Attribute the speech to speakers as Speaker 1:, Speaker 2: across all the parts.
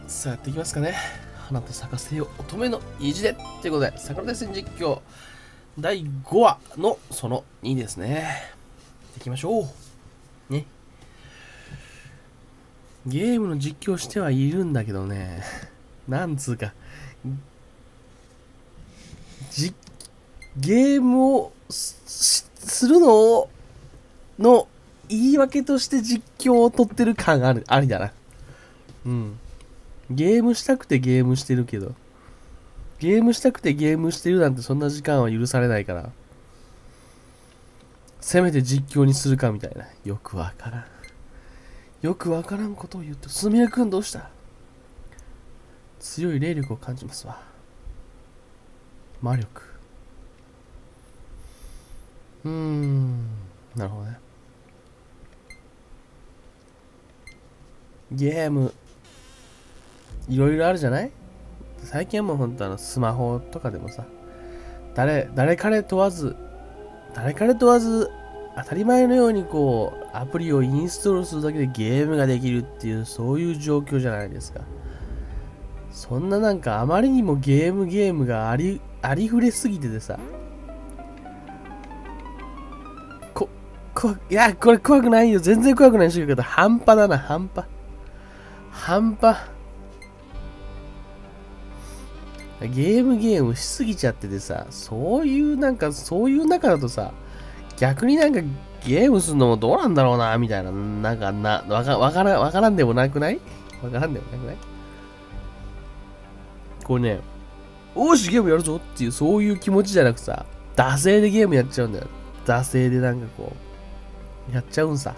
Speaker 1: さあやっていきますかね。花と咲かせよ乙女の意地でということで、桜大戦実況第5話のその2ですね。いきましょうね。ゲームの実況してはいるんだけどね、なんつうかゲームをするのの言い訳として実況を取ってる感がありだな。うん。ゲームしたくてゲームしてるけど、ゲームしたくてゲームしてるなんてそんな時間は許されないから、せめて実況にするかみたいな。よくわからんことを言って、すみれくんどうした？強い霊力を感じますわ。魔力。なるほどね。ゲーム、いろいろあるじゃない？最近はもうほんとスマホとかでもさ、誰彼問わず、当たり前のようにこう、アプリをインストールするだけでゲームができるっていう、そういう状況じゃないですか。そんななんかあまりにもゲームがありふれすぎててさ、いや、これ怖くないよ。全然怖くないしけど、半端だな、半端。ゲームしすぎちゃっててさ、そういう中だとさ、逆になんかゲームするのもどうなんだろうな、みたいな、わからんでもなくない？これね、おーし、ゲームやるぞっていう、そういう気持ちじゃなくさ、惰性でゲームやっちゃうんだよ。惰性でなんかこう、やっちゃうんさ。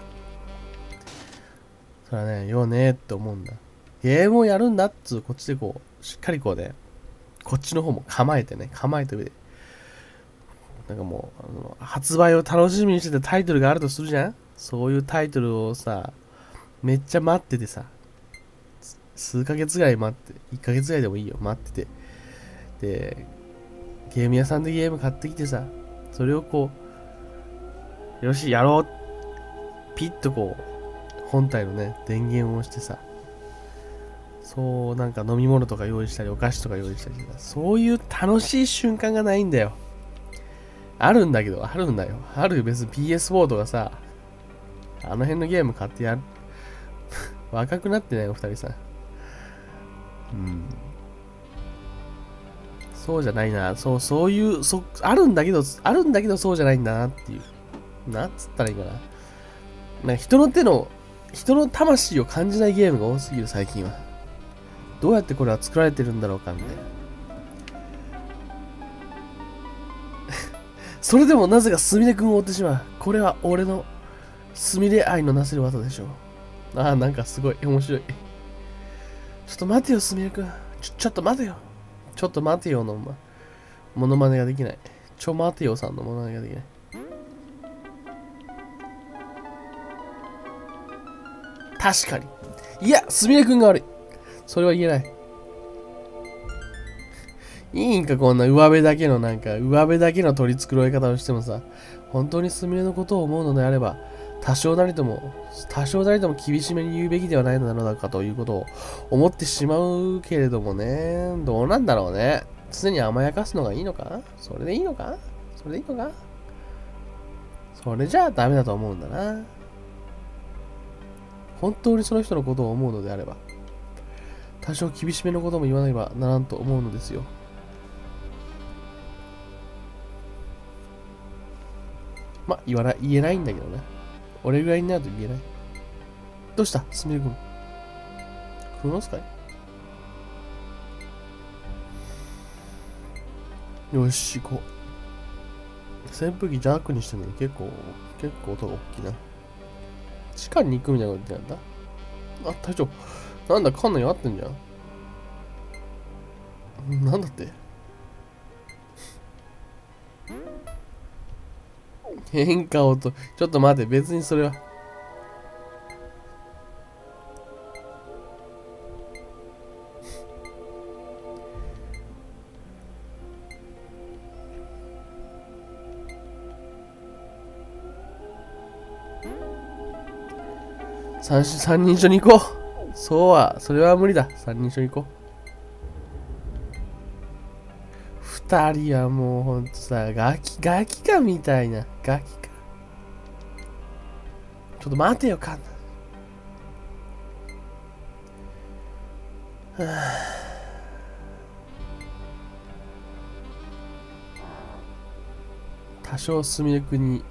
Speaker 1: それはね、よねーって思うんだ。ゲームをやるんだっつう、こっちでこう、しっかりこうね、こっちの方も構えて上で、なんかもう、発売を楽しみにしててタイトルがあるとするじゃん。そういうタイトルをさ、めっちゃ待っててさ、数ヶ月ぐらい待って、1ヶ月ぐらいでもいいよ、待ってて。で、ゲーム屋さんでゲーム買ってきてさ、それをこう、よし、やろう。ピッとこう、本体のね、電源を押してさ、そう、なんか飲み物とか用意したり、お菓子とか用意したりさ、そういう楽しい瞬間がないんだよ。あるんだよ。あるよ、別に PS4 とかさ、あの辺のゲーム買ってやる。若くなってないお二人さ。そうじゃないな。そういう、あるんだけどそうじゃないんだなっていう。なんつったらいいかな。なんか人の魂を感じないゲームが多すぎる最近は。どうやってこれは作られてるんだろうかみたいな。それでもなぜかすみれくんを追ってしまう。これは俺のすみれ愛のなせる技でしょう。ああ、なんかすごい面白い。ちょっと待てよ、すみれくん。ちょっと待てよ。の、モノマネができない。待てよさんのモノマネができない。確かに。いや、すみれくんが悪い。それは言えない。いいんか、こんな上辺だけの取り繕い方をしてもさ、本当にすみれのことを思うのであれば、多少なりとも厳しめに言うべきではないのだろうかということを思ってしまうけれどもね、どうなんだろうね。常に甘やかすのがいいのか？それでいいのか？それじゃあダメだと思うんだな。本当にその人のことを思うのであれば、多少厳しめのことも言わねばならんと思うのですよ。言えないんだけどね。俺ぐらいになると言えない。どうしたすみれくん。クロノスかい？よし、行こう。扇風機ジャークにしてんのに結構音が大きいな。地下に行くみたいなこと言ってなんだ。あ、隊長。なんだ、かなり合ってんじゃん。なんだって変化音。ちょっと待って、別にそれは。三人一緒に行こう。 それは無理だ。3人一緒に行こう。2人はもうほんとさ、ガキかみたいな。ガキか。ちょっと待てよ、カンナ。はぁ。多少すみれくんに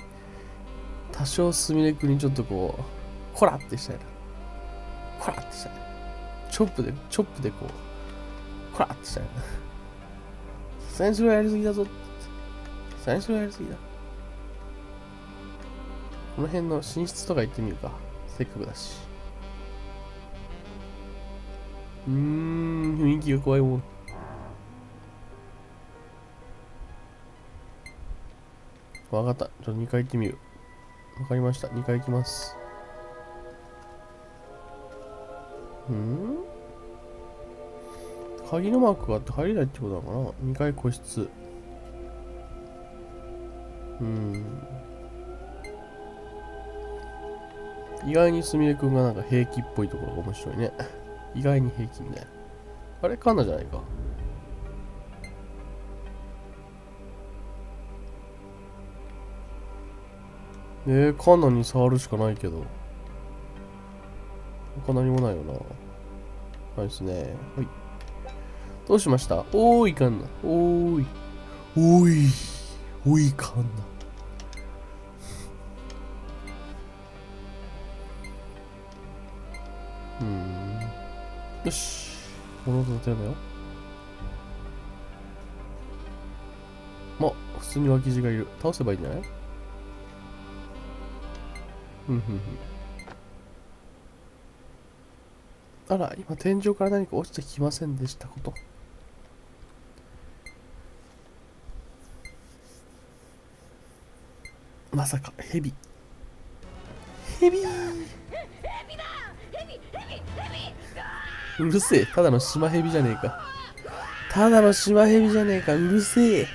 Speaker 1: ちょっとこう、コラってしたいな。コラってしたいな。チョップでこう、コラってしたいな。最初はやりすぎだぞ。最初はやりすぎだ。この辺の寝室とか行ってみるか。せっかくだし。雰囲気が怖いもん。わかった。ちょっと2回行ってみる。わかりました。2回行きます。鍵のマークがあって入れないってことなのかな。2階個室。意外にすみれくんがなんか平気っぽいところが面白いね。意外に平気みたいな。あれカンナじゃないか。カンナに触るしかないけど。他何もないよな。ないですね。はい。どうしました？おーい、カンナ。おーい。おい、カンナ。よし。物音立てるのよ。普通に脇地がいる。倒せばいいんじゃない？あら、今天井から何か落ちてきませんでしたこと。まさか、ヘビうるせえ。ただの島ヘビじゃねえか。うるせえ。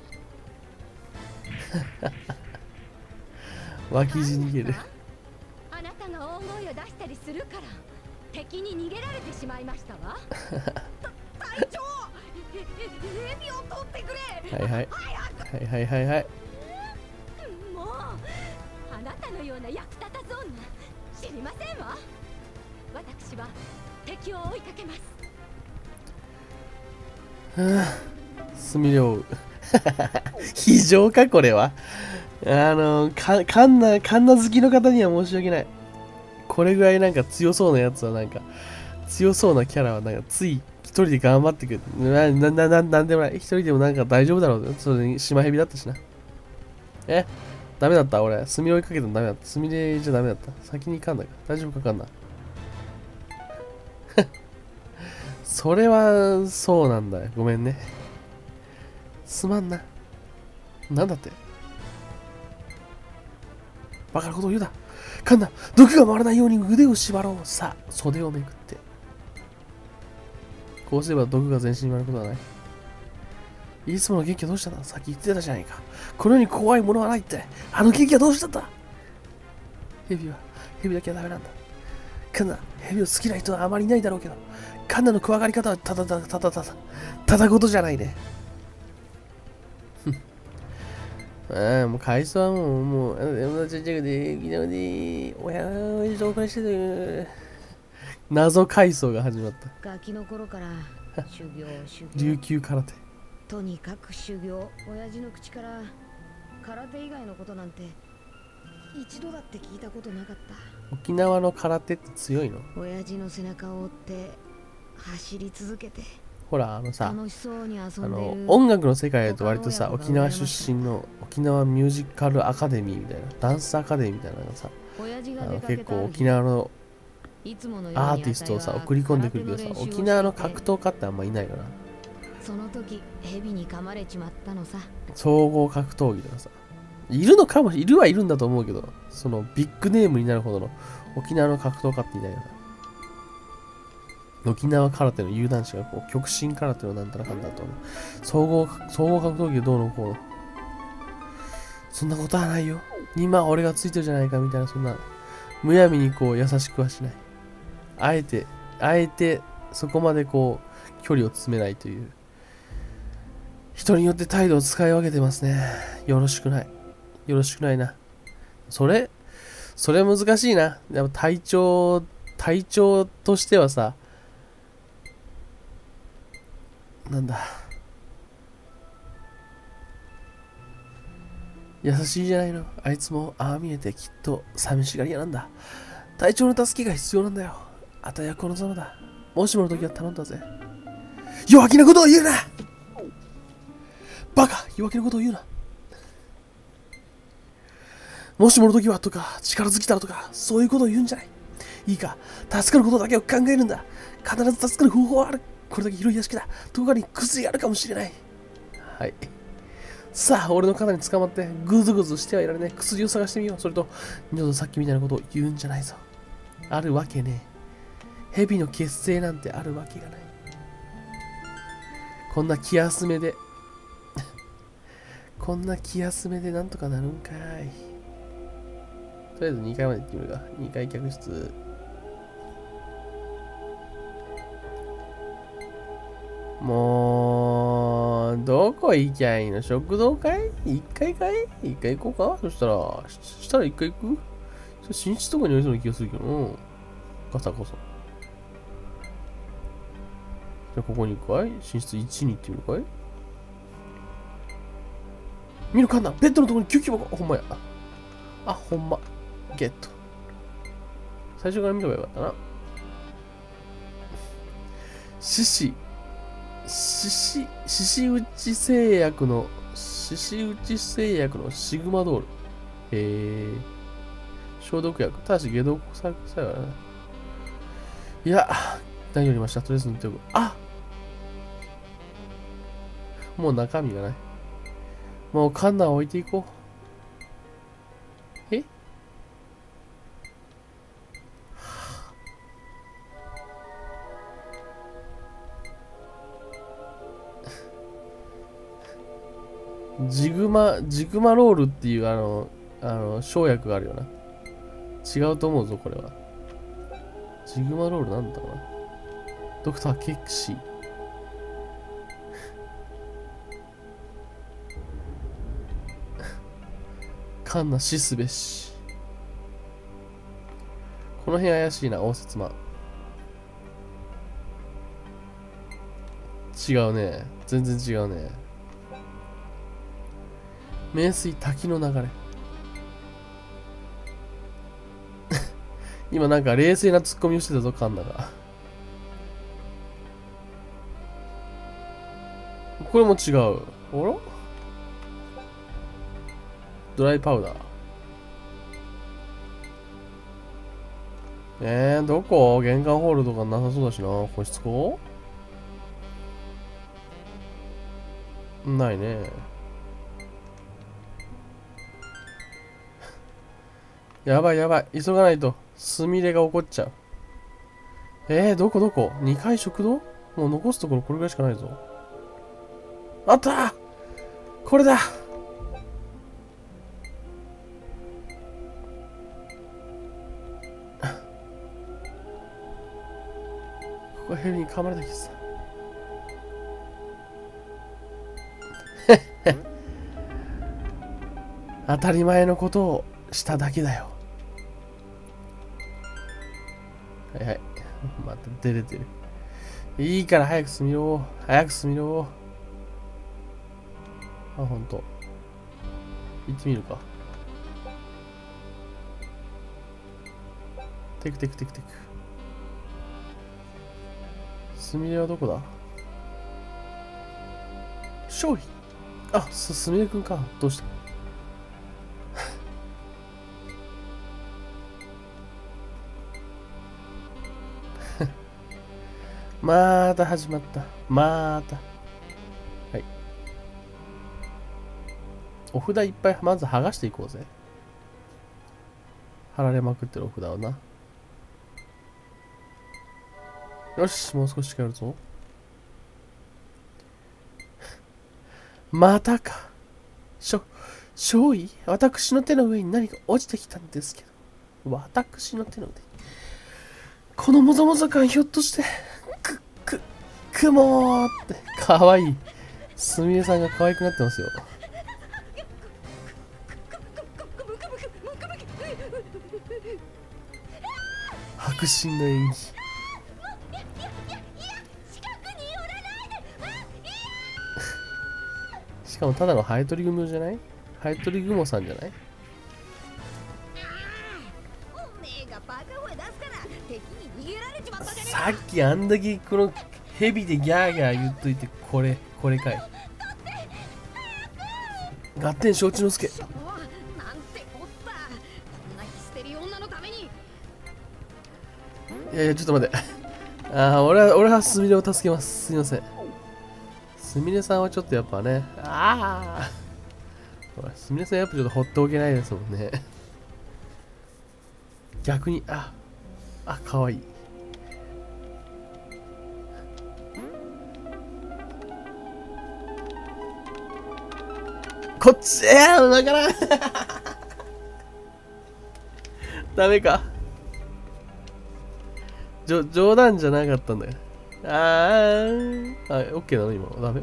Speaker 1: 脇地逃げる。
Speaker 2: あなたが大声を出したりするから敵に逃げられてしまいましたわ。隊長、ヘビを取ってくれ。
Speaker 1: はい。
Speaker 2: もうあなたのような役立たず女知りませんわ。私は敵を追いかけます。
Speaker 1: すみれを追う。非常かこれは。カンナ好きの方には申し訳ない。これぐらいなんか強そうなやつはなんか、強そうなキャラはなんかつい一人で頑張ってくる。なんでもない。一人でもなんか大丈夫だろう。それに島ヘビだったしな。ダメだった。俺、スミレ追いかけたのダメだった。スミレじゃダメだった。先に行かんだか。大丈夫かかんな。それは、そうなんだよ。ごめんね。すまんな。なんだって。バカなことを言うな。カンナ、毒が回らないように腕を縛ろう。さあ、袖をめくって。こうすれば毒が全身に回ることはない。いつもの元気はどうしたんだ。さっき言ってたじゃないか。この世に怖いものはないって。あの元気はどうしたんだ。ヘビだけはダメなんだ。カンナ、ヘビを好きな人はあまりいないだろうけど、カンナの怖がり方はただごとじゃないね。もう回想はもう、ちっちゃくて、昨日で、親紹介してる。謎回想が始まった。
Speaker 2: ガキの頃から修行。
Speaker 1: 琉球空手。
Speaker 2: とにかく修行。親父の口から空手以外のことなんて一度だって聞いたことなかった。
Speaker 1: 沖縄の空手って強いの？
Speaker 2: 親父の背中を追って走り続けて。
Speaker 1: ほらさ、
Speaker 2: 楽しそうに遊んでる。
Speaker 1: 音楽の世界だと割とさ、沖縄出身の沖縄ミュージカルアカデミーみたいな、ダンスアカデミーみたいなのがさ、結構沖縄のアーティストをさ送り込んでくるけどさ、沖縄の格闘家ってあんまいないよな。
Speaker 2: その時ヘビに噛まれちまったのさ。
Speaker 1: 総合格闘技とかさ、いるのかも、いるんだと思うけど、そのビッグネームになるほどの沖縄の格闘家っていないよな。沖縄空手の有段者がこう極真空手のなんたらかんだと総合格闘技でどうのこうの、そんなことはないよ。今俺がついてるじゃないかみたいな、そんなむやみにこう優しくはしない。 あえてそこまでこう距離を詰めないという、人によって態度を使い分けてますね。よろしくないな。それ難しいな。でも体調としてはさ、なんだ、優しいじゃないの。あいつもああ見えてきっと寂しがり屋なんだ。隊長の助けが必要なんだよ。あたやこのざまだ。もしもの時は頼んだぜ。弱気なことを言うな。バカ、弱気なことを言うな。もしもの時はとか、力尽きたらとか、そういうことを言うんじゃない。いいか、助かることだけを考えるんだ。必ず助かる方法はある。これだけ広い屋敷だ。どこかに薬があるかもしれない。はい。さあ、俺の肩に捕まってグズグズしてはいられねえ。薬を探してみよう。それと、二度とさっきみたいなことを言うんじゃないぞ。あるわけねえ。蛇の結成なんてあるわけがない。こんな気休めでなんとかなるんかい。とりあえず2階まで行ってみるか。2階客室。もう、どこ行きゃいいの？食堂かい？ 1 階かい？ 1 階行こうか？そしたら1階行く？寝室とかにありそうな気がするけどな。ガサガサ。じゃあここに行くかい？寝室1に行ってみるかい？見るかんな、ベッドのところに救急箱。ほんまや。あ、ほんま。ゲット。最初から見ればよかったな。獅子打製薬のシグマドール。消毒薬。ただし解毒作用だな。いや、何よりました。とりあえず塗っておく。あ、もう中身がない。もうカンナを置いていこう。えジグマロールっていう生薬があるよな。違うと思うぞ、これは。ジグマロールなんだろうな。ドクターケクシー。カンナシスべし。この辺怪しいな、応接間。違うね。全然違うね。名水滝の流れ。今なんか冷静なツッコミをしてたぞ、カンナが。これも違う。あら？ドライパウダー。どこ？玄関ホールとかなさそうだしな。個室庫？ないね。やばい。急がないと。すみれが起こっちゃう。どこ ?2 階食堂？もう残すところこれぐらいしかないぞ。あった！これだ！ここはヘビに噛まれた気がする。当たり前のことをしただけだよ。はい。また出れてる。いいから早く進みろ。あ、ほんと。行ってみるか。テク。すみれはどこだ？商品。あ、すみれくんか。どうした？また始まった。はい。お札いっぱいまず剥がしていこうぜ。貼られまくってるお札をな。よし、もう少し近寄るぞ。またか。少尉？私の手の上に何か落ちてきたんですけど。私の手の上。 このもぞもぞ感ひょっとして雲ってかわいい。すみれさんが可愛くなってますよ。迫真の演技。しかもただのハエトリグモじゃない？ハエトリグモさんじゃない？さっきあんだけこのヘビでギャーギャー言っといて、これかい。ガッテン承知の助。いやいや、ちょっと待って。俺はすみれを助けます。すみません。すみれさんはちょっとやっぱね、すみれさんやっぱちょっとほっておけないですもんね。逆に、かわいい。こっちわからん。ダメか。冗談じゃなかったんだよ。オッケーなの今。ダメ？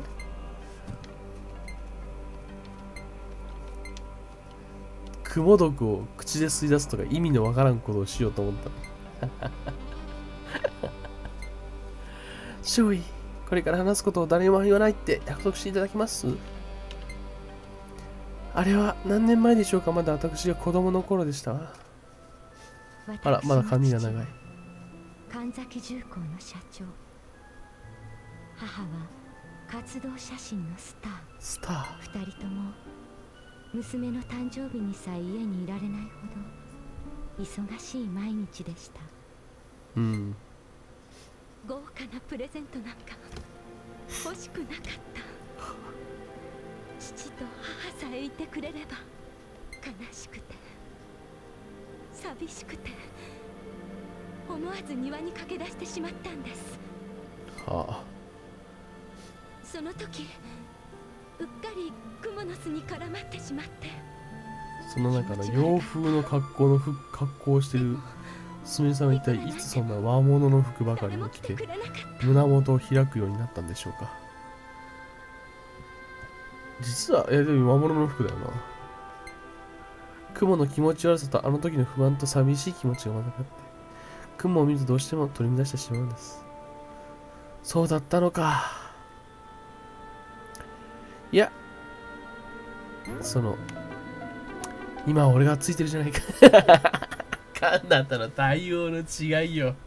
Speaker 1: 雲毒を口で吸い出すとか意味のわからんことをしようと思った。少尉、これから話すことを誰にも言わないって約束していただきます？あれは何年前でしょうか。まだ私が子供の頃でしたわ。あら、まだ髪が長い。
Speaker 2: 神崎重工の社長。母は活動写真のスター。二人とも娘の誕生日にさえ家にいられないほど忙しい毎日でした。豪華なプレゼントなんか欲しくなかった。父と母さえいてくれれば。悲しくて寂しくて思わず庭に駆け出してしまったんです。その時うっかりクモの巣に絡まってしまって。
Speaker 1: その中の洋風の格好をしてるすみれさんは一体いつそんな和物の服ばかりを着て胸元を開くようになったんでしょうか。実はでも和物の服だよな。雲の気持ち悪さとあの時の不安と寂しい気持ちが混ざって、雲を見るとどうしても取り乱してしまうんです。そうだったのか。いや、今俺がついてるじゃないか。カンナとの対応の違いよ。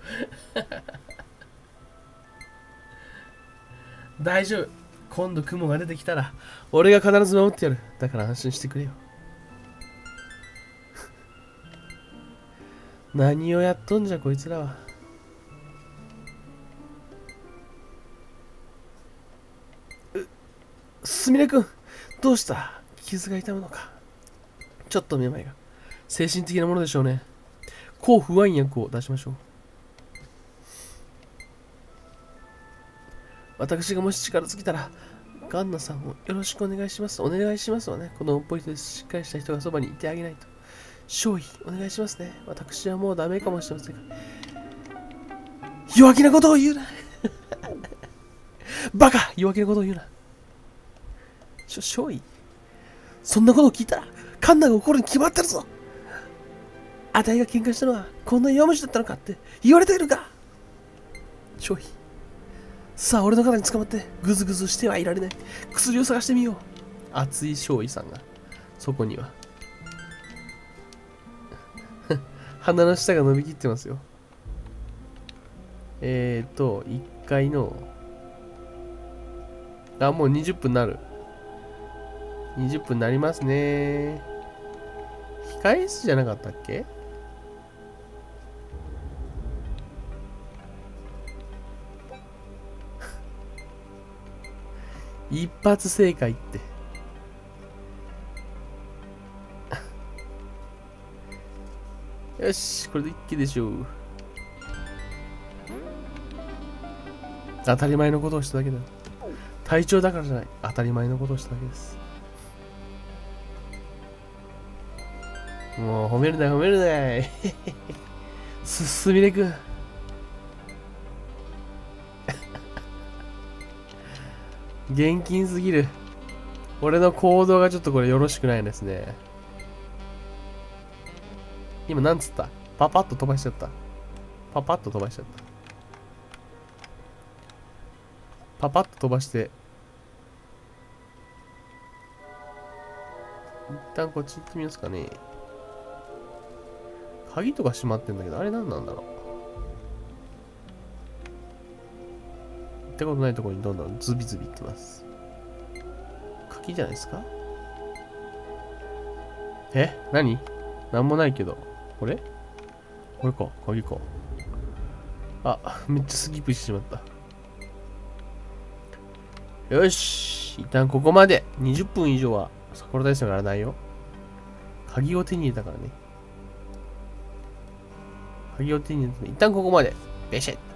Speaker 1: 大丈夫。今度雲が出てきたら俺が必ず守ってやる。だから安心してくれよ。何をやっとんじゃこいつらは。すみれくん、どうした？傷が痛むのか？ちょっとめまいが。精神的なものでしょうね。抗不安薬を出しましょう。私がもし力尽きたら、ガンナさんをよろしくお願いします。お願いしますわね。このポイントでしっかりした人がそばにいてあげないと。少尉、お願いしますね。私はもうダメかもしれませんが。弱気なことを言うな。バカ！弱気なことを言うな。少尉、そんなことを聞いたら、カンナが怒るに決まってるぞ。あたいが喧嘩したのはこんな弱虫だったのかって言われているか。少尉、さあ俺の肩に捕まってグズグズしてはいられない。薬を探してみよう。熱い少尉さんがそこには。鼻の下が伸びきってますよ。1階のもう20分なる。20分なりますね。控え室じゃなかったっけ？一発正解って。よし、これで一気でしょう。当たり前のことをしただけだ。体調だからじゃない。当たり前のことをしただけです。もう褒めるな褒めるな。すみれくん、 現金すぎる。俺の行動がちょっとこれよろしくないですね。今なんつった？パパッと飛ばしちゃった。パパッと飛ばしちゃった。パパッと飛ばして。一旦こっち行ってみますかね。鍵とか閉まってんだけど、あれ何なんだろう。行ったことないところにどんどんズビズビ行ってます。鍵じゃないですか？何？なんもないけど。これか、鍵か。あ、めっちゃスキップしてしまった。よし。一旦ここまで。20分以上は桜大戦がやらないよ。鍵を手に入れたからね。鍵を手に入れた。一旦ここまで。ベシェッ。